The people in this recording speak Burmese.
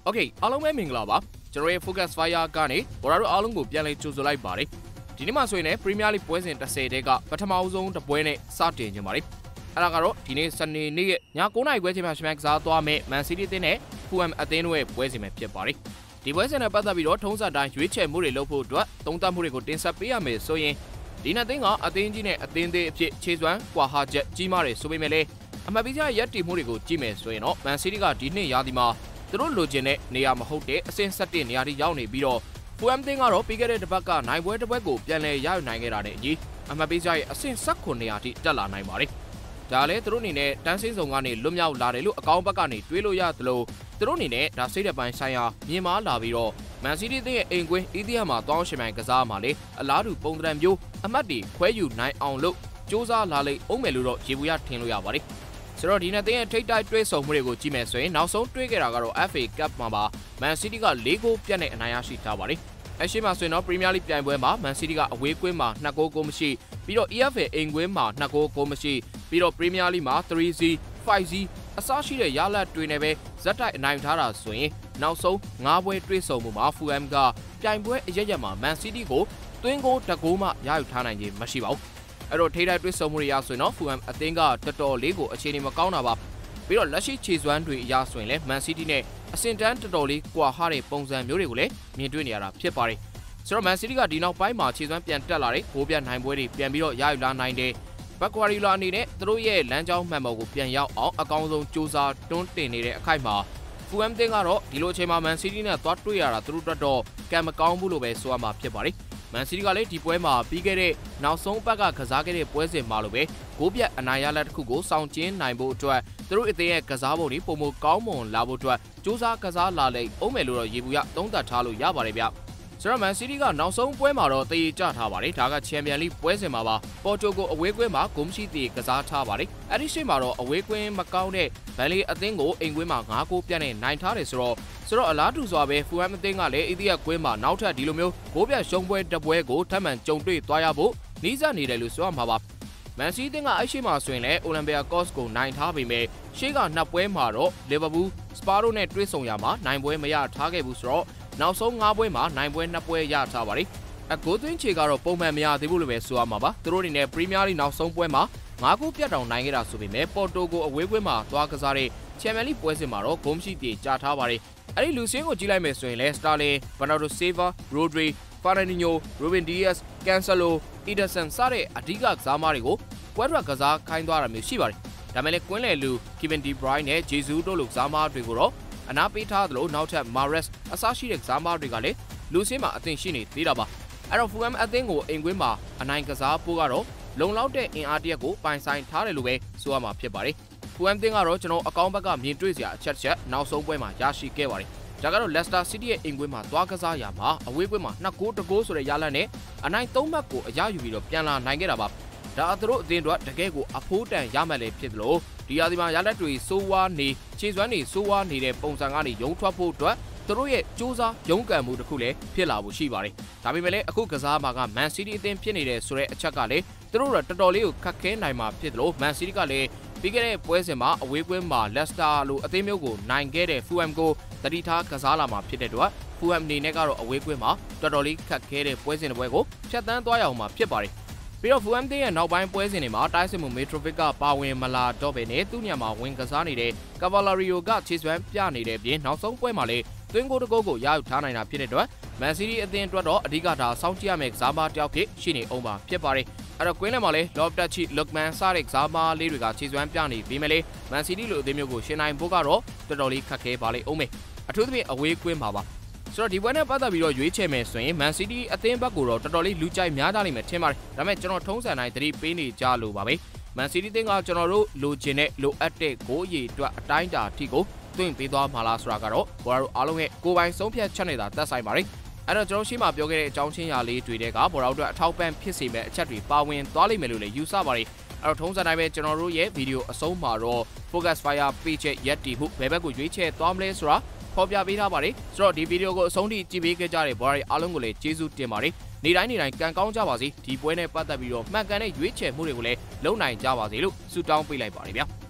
Okay အားလုံးပဲမင်္ဂလာပါကျွန်တော်ရဲ့ Focus Fire ကနေဘော်ရာတို့အားလုံးကိုပြန်လည်ကြိုဆိုလိုက်ပါတယ်ဒီနေ့မှာဆိုရင်လည်း Premier League ပွဲစဉ်10တဲကပထမဆုံးတစ်ပွဲနဲ့စတင်ကြပါတယ်အဲ့ဒါကတော့ဒီနေ့စနေနေ့ရဲ့ည9:00နာရီခွဲချိန်မှာရှမန်ကစားသွားမယ် Man City အသင်းနဲ့ Fulham အသင်းတို့ရဲ့ပွဲစဉ်ပဲဖြစ်ပါတယ်ဒီပွဲစဉ်နဲ့ပတ်သက်ပြီးတော့ထုံးစံတိုင်းရွေးချယ်မှုတွေလုပ်ဖို့အတွက်သုံးသပ်မှုတွေကိုတင်ဆက်ပေးရမယ်ဆိုရင်ဒီနှစ်သင်းကအသင်းကြီးနဲ့အသင်းသေးအဖြစ်ခြေစွမ်းကွာဟချက်ကြီးမားတယ်ဆိုပေမဲ့လည်းအမှတ်ပေးချက်ရက်တည်မှုတွေကိုကြည့်မယ်ဆိုရင်တော့ Man City ကဒီနှစ်ရာသီမှာသူတို့လိုချင်တဲ့နေရာမဟုတ်တဲ့အဆင့်7နေရာထိရောက်နေပြီးတော့ Fulham သင်းကတော့ပြီးခဲ့တဲ့တစ်ပတ်ကနိုင်ပွဲတစ်ပွဲကိုပြန်လည်ရယူနိုင်ခဲ့တာနဲ့အညီအမှတ်ပေးချက်ရဲ့အဆင့်19နေရာထိတက်လာနိုင်ပါတယ်ဒါလည်းသူတို့အနေနဲ့တန်းစင်းစုံကနေလွတ်မြောက်လာတယ်လို့အကောင့်ဘက်ကနေတွေးလို့ရသလိုသူတို့အနေနဲ့ဒါစိတ်တဲ့ပိုင်းဆိုင်ရာမြင်မာလာပြီးတော့ Man City သင်းရဲ့အိမ်ကွင်းEDM မှာတောင်းရှင်ပိုင်းကစားမှာလေအလားတူပုံသဏ္ဍာန်မျိုးအမှတ်တွေခွဲယူနိုင်အောင်လို့စ조사လာလိမ့်အောင်မယ်လို့တော့ရေဘူးရထင်လို့ရပါတယ်ဆိုတော့ဒီနေ့တဲ့ထိတ်တိုက်တွဲဆုံမှုတွေကိုကြည့်မယ်ဆိုရင်နောက်ဆုံးတွေ့ခဲ့တာကတော့ FA Cup မှာပါ Man City က4ဂိုးပြတ်နဲ့အနိုင်ရရှိထားပါတယ်အရှိမဆိုရင်တော့ Premier League ပြိုင်ပွဲမှာ Man City ကအဝေးကွင်းမှာ2ဂိုးကိုမရှိပြီးတော့ EFL အိမ်ကွင်းမှာ2ဂိုးကိုမရှိပြီးတော့ Premier League မှာ 3-0 5-0 အစရှိတဲ့ရလဒ်တွေနဲ့ပဲဇက်တိုက်အနိုင်ထားတာဆိုရင်နောက်ဆုံး9ပွဲတွေ့ဆုံမှုမှာ Fulham ကပြိုင်ပွဲအရရက်မှာ Man City ကိုသွင်းဂိုး1ဂိုးမှရယူထားနိုင်ခြင်းမရှိပါဘူးအဲ့တော့ထိပ်တိုက်တွေ့ဆုံမှုတွေရဆိုရင်တော့ Fulham အသင်းကတော်တော်လေးကိုအခြေအနေမကောင်းတာပါပြီးတော့လက်ရှိခြေစွမ်းတွေအရဆိုရင်လည်း Man City နဲ့အဆင့်တန်းတော်တော်လေးကွာဟတဲ့ပုံစံမျိုးတွေကိုလည်းမြင်တွေ့နေရတာဖြစ်ပါတယ်ဆိုတော့ Man City ကဒီနောက်ပိုင်းမှာခြေစွမ်းပြန်တက်လာတဲ့ဂိုးပြတ်နိုင်ပွဲတွေပြန်ပြီးတော့ရယူလာနိုင်တယ်ဘက်ကွာရီလာအနေနဲ့သူတို့ရဲ့လမ်းကြောင်းမှန်ပေါ်ကိုပြန်ရောက်အောင်အကောင်းဆုံးစူးစမ်းတွန်းတင်နေတဲ့အခိုက်မှာ Fulham သင်းကတော့ဒီလိုအချိန်မှာ Man City နဲ့သွားတွေ့ရတာသူတို့တော့ကံမကောင်းဘူးလို့ပဲဆိုရမှာဖြစ်ပါတယ်Man City ကလည်းဒီပွဲမှာပြီးခဲ့တဲ့နောက်ဆုံးပတ်ကကစားခဲ့တဲ့ပွဲစဉ်မှာလိုပဲဂိုးပြတ်အနိုင်ရလက်တစ်ခုကိုဆောင်ကျင်းနိုင်ဖို့အတွက်သူတို့အသင်းရဲ့ကစားပုံတွေပုံမကောင်းမွန်လာဖို့အတွက်စူးစမ်းကစားလာလိမ့်အောင်မယ်လို့တော့ရေဘူးရသုံးသပ်ထားလို့ရပါတယ်ဗျဆိုတော့ Man City ကနောက်ဆုံးပွဲမှာတော့တည်ကြထားပါတယ်ဒါက Champions League ပွဲစဉ်မှာပါပေါ်တိုကိုအဝေးကွင်းမှာဂိုးမရှိသေးကစားထားပါတယ်အဲ့ဒီရှေ့မှာတော့အဝေးကွင်းမကောင်းတဲ့ဗန်လီအသင်းကိုအိမ်ကွင်းမှာ9ဂိုးပြတ်နဲ့နိုင်ထားတယ်ဆိုတော့အလားတူစွာပဲ Fulham အသင်းကလည်းအီသီးယားကွင်းမှာနောက်ထပ်ဒီလိုမျိုးဂိုးပြတ်ရှုံးပွဲတစ်ပွဲကိုထပ်မံကြုံတွေ့သွားရဖို့နှီးစပ်နေတယ်လို့ဆိုရမှာပါ Man City အသင်းကအဲ့ရှေ့မှာဆိုရင်လည်း Olympiacos ကိုနိုင်ထားပေမဲ့ရှေ့ကနှစ်ပွဲမှာတော့ Liverpool, Spurs တို့နဲ့တွေ့ဆုံရမှာနိုင်ပွဲမရထားခဲ့ဘူးဆိုတော့နောက်ဆုံး9ပွဲမှာနိုင်ပွဲ2ပွဲရထားပါတယ်အဂိုးသွင်းချေကတော့ပုံမှန်မရသေးဘူးလို့ပဲဆိုရမှာပါသူတို့အနေနဲ့ Premier League နောက်ဆုံးပွဲမှာ9ဂိုးပြတ်တောင်နိုင်ခဲ့တာဆိုပေမဲ့ပေါ်တိုကိုအဝေးကွင်းမှာသွားကစားတဲ့ Champions League ပွဲစဉ်မှာတော့ဂိုးမရှိသေးကြားထားပါတယ်အဲ့ဒီလူစင်းကိုကြည့်လိုက်မယ်ဆိုရင်လည်း Sterling, Bernardo Silva, Rodri, Fernandinho, Ruben Dias, Cancelo, Ederson စတဲ့အဓိကကစားမတွေကိုပွဲထွက်ကစားခိုင်းသွားတာမျိုးရှိပါတယ်ဒါမဲ့လည်းကွင်းလယ်လူ Kevin De Bruyne နဲ့ Jesus တို့လိုကစားမတွေကိုတော့အနာပေးထားသလိုနောက်ထပ် Mahrez အစရှိတဲ့ကစားမတွေကလည်းလူစင်းမှာအသင်ရှိနေသေးတာပါအဲ့တော့ Fulham အသင်းကိုအိမ်ကွင်းမှာအနိုင်ကစားဖို့ကတော့လုံလောက်တဲ့အင်အားတရက်ကိုပိုင်ဆိုင်ထားတယ်လို့ပဲဆိုရမှာဖြစ်ပါတယ်Fulham သင်းကတော့ကျွန်တော်အကောင့်ဘက်ကမြင်တွေ့စရာအချက်နောက်ဆုံးပွဲမှာရရှိခဲ့ပါတယ်ဒါကတော့ Leicester City ရဲ့အိမ်ကွင်းမှာသွားကစားရမှာအဝေးကွင်းမှာ2ဂိုး1ဂိုးဆိုတဲ့ရလဒ်နဲ့အနိုင်3မှတ်ကိုအရယူပြီးတော့ပြန်လာနိုင်ခဲ့တာပါဒါသူတို့အသင်းတို့တကယ်ကိုအဖိုးတန်ရမှတ်လည်းဖြစ်သလိုဒီရာသီမှာရလက်တွေစိုးဝါးနေခြေစွမ်းတွေစိုးဝါးနေတဲ့ပုံစံကနေရုံထွက်ဖို့အတွက်သူတို့ရဲ့စူးစမ်းရုန်းကန်မှုတစ်ခုလည်းဖြစ်လာဖို့ရှိပါတယ်ဒါပေမဲ့လည်းအခုကစားမှာက Man City အသင်းဖြစ်နေတဲ့ဆိုတဲ့အချက်ကလည်းသူတို့တော်တော်လေးကိုခက်ခဲနိုင်မှာဖြစ်သလို Man City ကလည်းပြီးခဲ့တဲ့ပွဲစဉ်မှာအဝေးကွင်းမှာ Leicester လိုအသင်းမျိုးကိုနိုင်ခဲ့တဲ့ Fulham ကိုတတိထားကစားလာမှာဖြစ်တဲ့အတွက် Fulham အနေနဲ့ကတော့အဝေးကွင်းမှာတော်တော်လေးခက်ခဲတဲ့ပွဲစဉ်တစ်ပွဲကိုဖြတ်သန်းသွားရအောင်မှာဖြစ်ပါတယ်ပြီးတော့ Fulham ရဲ့နောက်ပိုင်းပွဲစဉ်တွေမှာတိုက်စစ်မှု Mitrovic ကပါဝင်မလာတော့ဘဲနဲ့သူ့ညမှာဝင်ကစားနေတဲ့ Cavalerio ကခြေစွမ်းပြနေတဲ့အပြင်နောက်ဆုံးပွဲမှာလည်းသွင်းဂိုးတစ်ဂိုးကိုရယူထားနိုင်တာဖြစ်တဲ့အတွက် Man City အသင်းအတွက်တော့အဓိကဒါစောင့်ကြည့်ရမယ့်ကစားမတစ်ယောက်ဖြစ်ရှိနေအောင်ပါဖြစ်ပါတယ်အဲ့တော့ကွင်းလယ်မှာလည်း Loftus-Cheek, Lookman စတဲ့ကစားမလေးတွေကခြေစွမ်းပြနေပြီးမှလည်း Man City လိုအသင်းမျိုးကိုရှင်နိုင်ဖို့ကတော့တော်တော်လေးခက်ခဲပါလိမ့်အောင်မယ်အထူးသဖြင့်အဝေးကွင်းမှာပါဆိုတော့ဒီပွဲနဲ့ပတ်သက်ပြီးတော့ရွေးချယ်မယ်ဆိုရင် Man City အသင်းဘက်ကိုတော့တော်တော်လေးလူကြိုက်များကြလိမ့်မယ်ထင်ပါတယ်ဒါပေမဲ့ကျွန်တော်ထုံးစံတိုင်းသတိပေးနေကြလို့ပါပဲ Man City သင်းကကျွန်တော်တို့လိုချင်တဲ့လိုအပ်တဲ့ဂိုးရည်အတွက်အတိုင်းတာအထိကိုသွင်းပေးသွားမှာလားဆိုတာကတော့ဘော်ရာတို့အားလုံးရဲ့ကိုယ်ပိုင်ဆုံးဖြတ်ချက်နေတာသက်ဆိုင်ပါတယ်အဲ့တော့ကျွန်တော်ရှေ့မှာပြောခဲ့တဲ့အကြောင်းချင်းရာလေးတွေတဲကဘော်ရာတို့အတွက်အထောက်ပံ့ဖြစ်စေမဲ့အချက်တွေပါဝင်သွားလိမ့်မယ်လို့လည်းယူဆပါတယ်အဲ့တော့ထုံးစံတိုင်းပဲကျွန်တော်တို့ရဲ့ဗီဒီယိုအဆုံးမှာတော့ Focus Fire page ရဲ့ရက်တီမှုဘယ်ဘက်ကိုရွေးချယ်သွားမလဲဆိုတာဖော်ပြပေးထားပါတယ်ဆိုတော့ဒီဗီဒီယိုကိုအဆုံးထိကြည့်ပေးခဲ့ကြတဲ့ဘော်ရာအားလုံးကိုလည်းကျေးဇူးတင်ပါတယ်နေတိုင်းကံကောင်းကြပါစေဒီပွဲနဲ့ပတ်သက်ပြီးတော့မှန်ကန်တဲ့ရွေးချယ်မှုတွေကိုလည်းလုပ်နိုင်ကြပါစေလို့ဆုတောင်းပေးလိုက်ပါတယ်ဗျာ